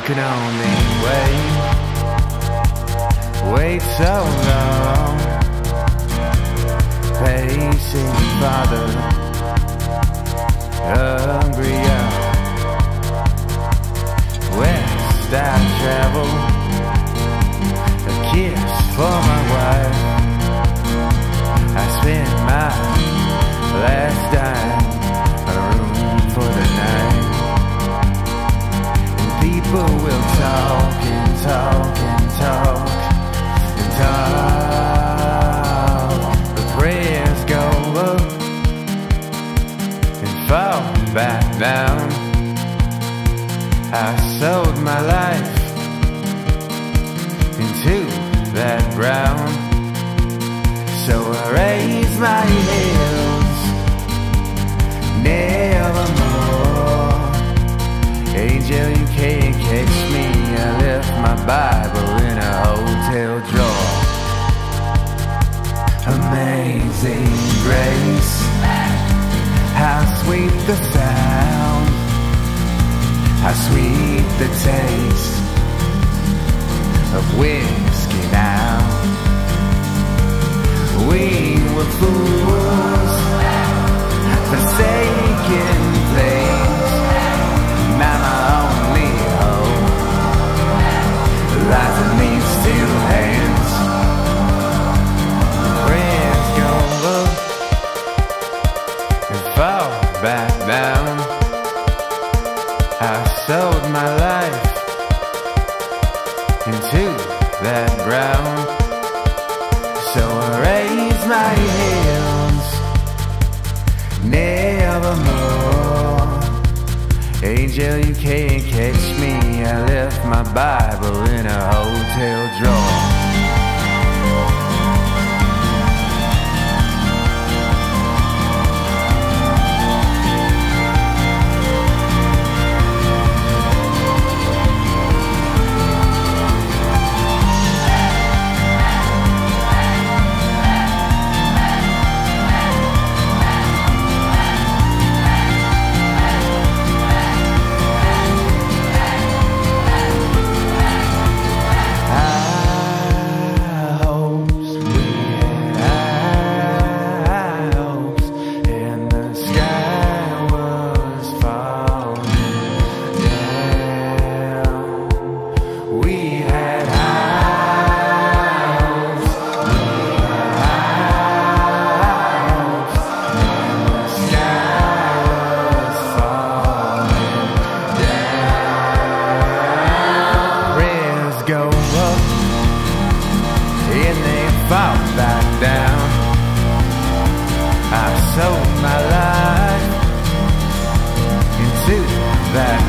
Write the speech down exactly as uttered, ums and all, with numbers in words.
can only wait, wait so long. Pacing Father, hungry out. West I travel, a kiss for my wife. I spend my last dime, a room for the night. And people will talk and talk and talk and talk. The prayers go up and fall back down. I sowed my life into that ground. So I raise my heels, nevermore. Angel, you can't catch me. I left my Bible in a hotel drawer. Amazing grace, how sweet the sound, how sweet the taste of whiskey now. We were fools, forsaken flames. Now my only hope lies in these two hands. Prayers go up and fall back down. I sowed my life into that ground. So I raise my hands, nevermore. Angel, you can't catch me. I left my Bible in a hotel drawer. Fall back down. I sowed my life into that